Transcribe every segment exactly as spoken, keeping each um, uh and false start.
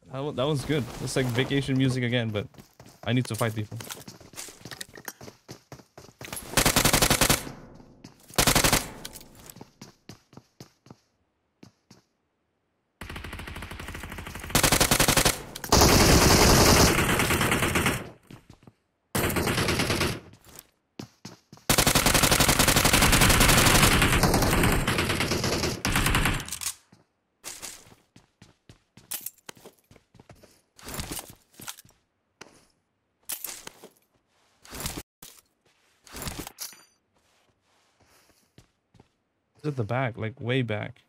That, wa- that was good. It's like vacation music again, but I need to fight people. It's at the back, like way back.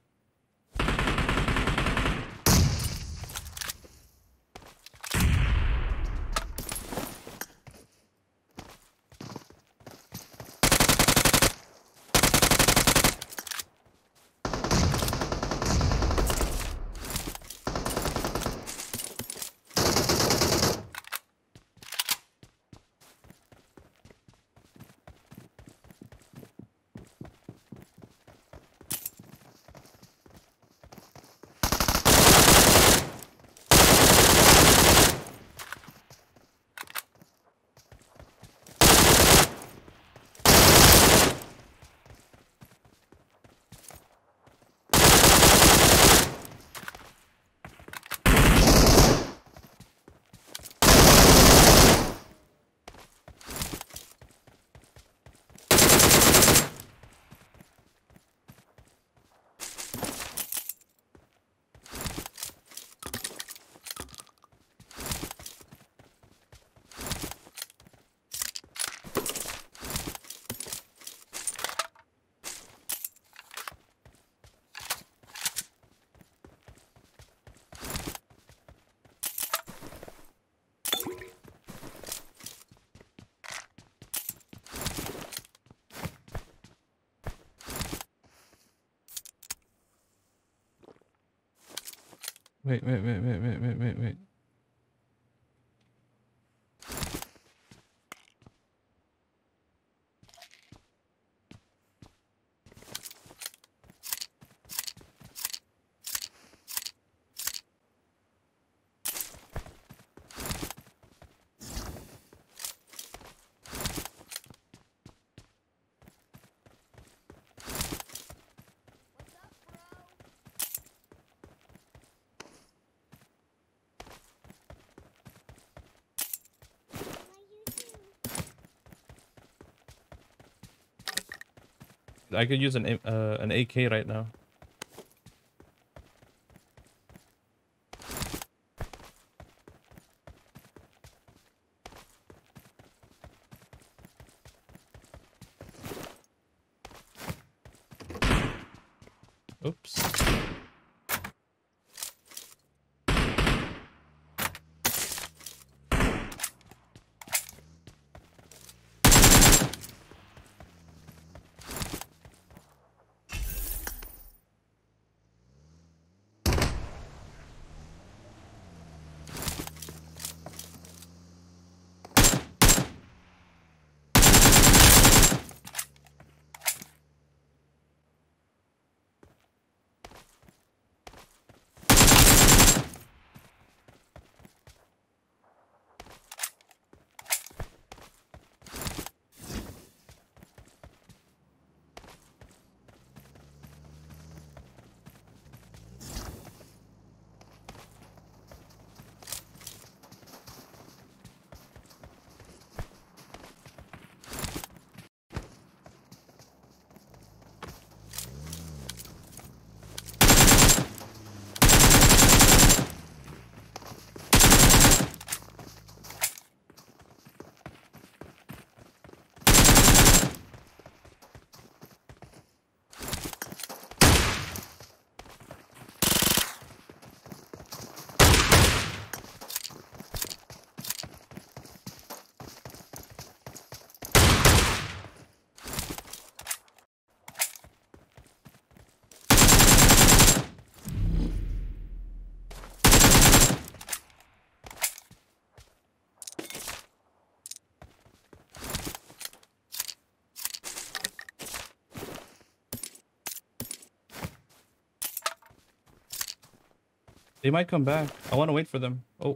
Wait, wait, wait, wait, wait, wait, wait, wait. I could use an A- uh, an A K right now. Oops. They might come back. I want to wait for them. Oh.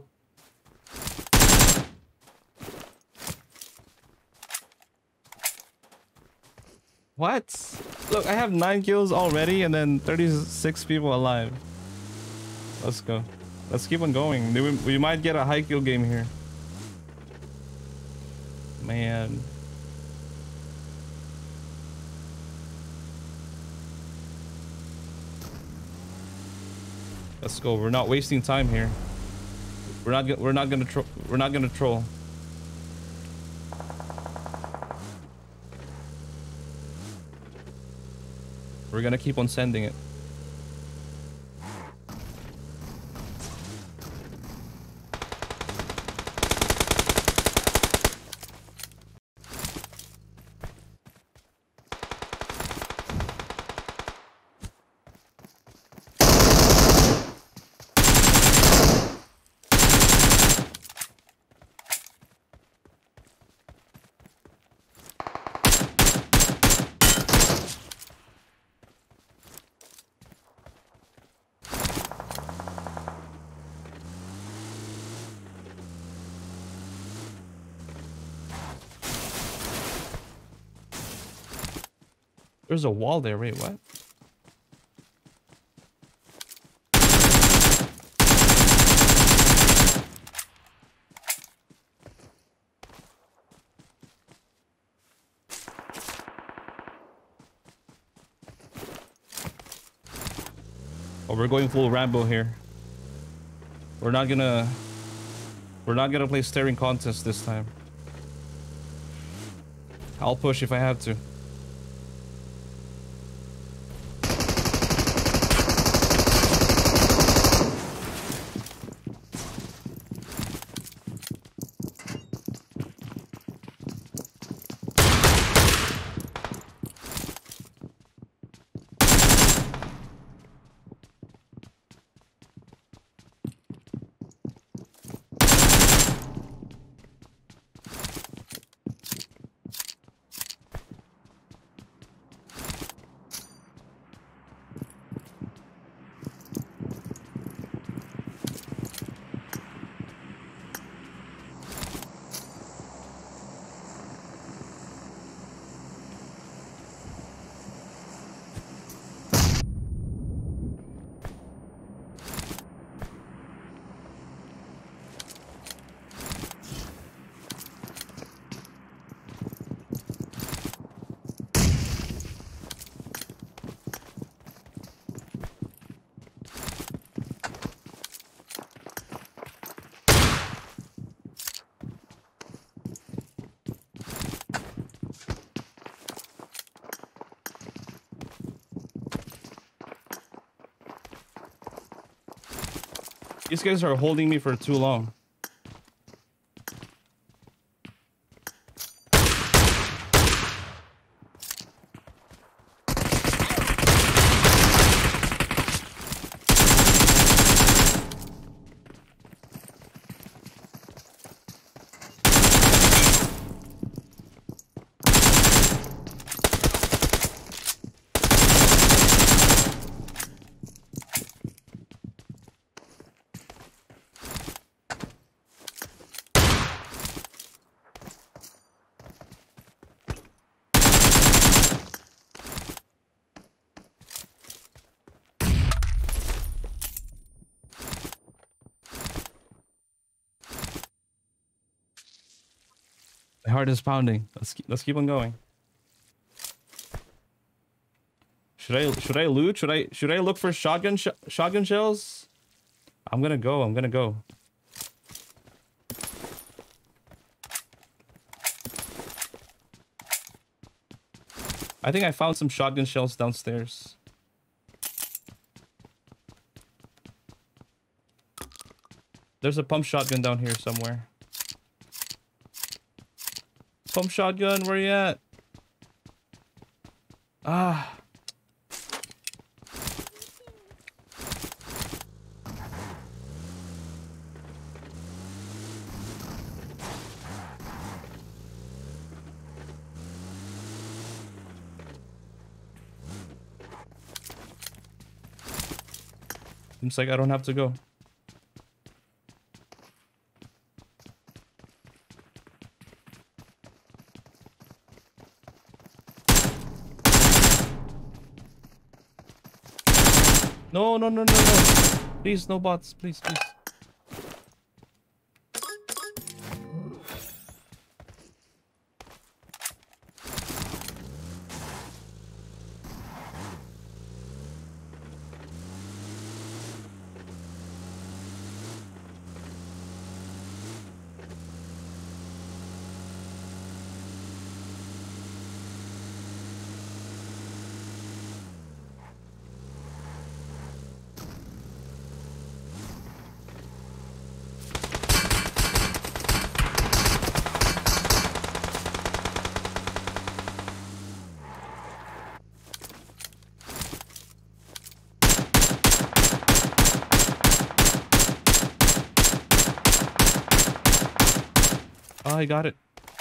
What? Look, I have nine kills already and then thirty-six people alive. Let's go. Let's keep on going. We, we might get a high kill game here. Man. Let's go. We're not wasting time here. We're not. We're not gonna. Tro we're not gonna troll. We're gonna keep on sending it. There's a wall there. Wait, what? Oh, we're going full Rambo here. We're not gonna... We're not gonna play staring contest this time. I'll push if I have to. These guys are holding me for too long. My heart is pounding. Let's keep, let's keep on going. Should I should I loot? Should I should I look for shotgun sh shotgun shells? I'm gonna go. I'm gonna go. I think I found some shotgun shells downstairs. There's a pump shotgun down here somewhere. Pump shotgun, where you at? Ah. Seems like I don't have to go. No, no, no, no, no. Please, no bots. Please, please. Oh, I got it.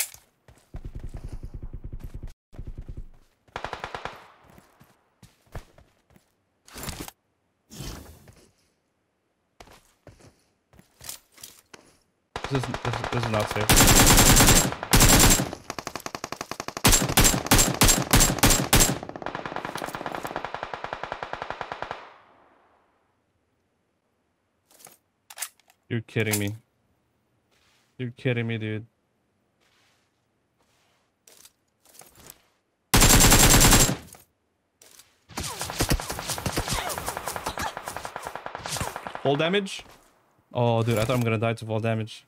This is, this, is- this is not safe. You're kidding me. You're kidding me, dude. Full damage? Oh, dude, I thought I'm gonna die to full damage.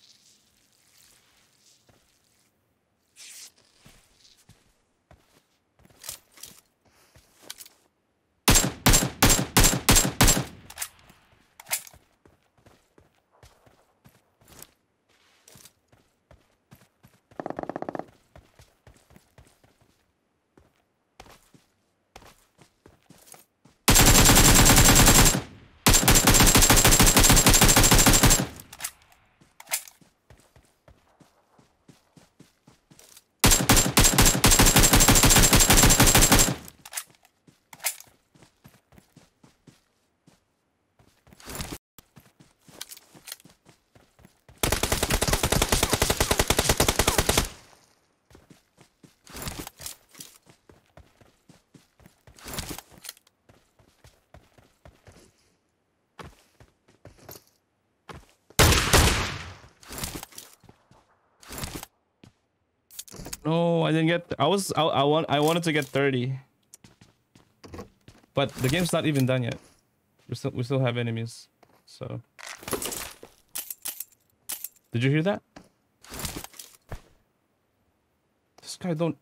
No, I didn't get. I was. I, I want. I wanted to get thirty, but the game's not even done yet. We still. We still have enemies. So. Did you hear that? This guy don't.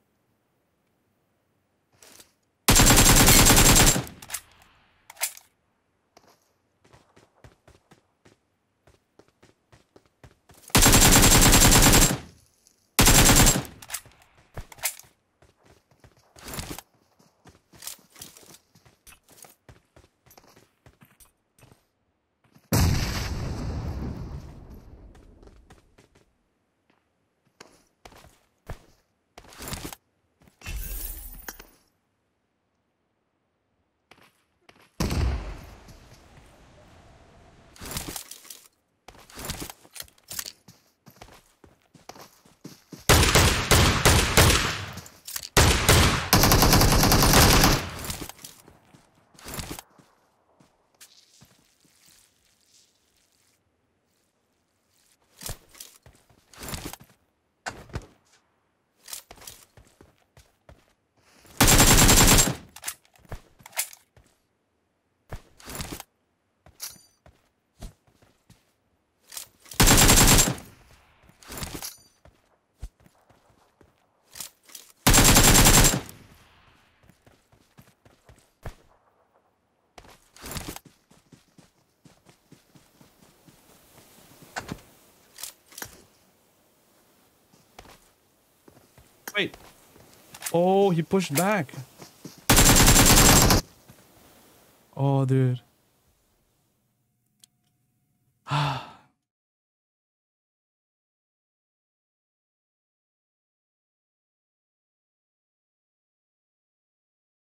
Wait. Oh, he pushed back. Oh, dude.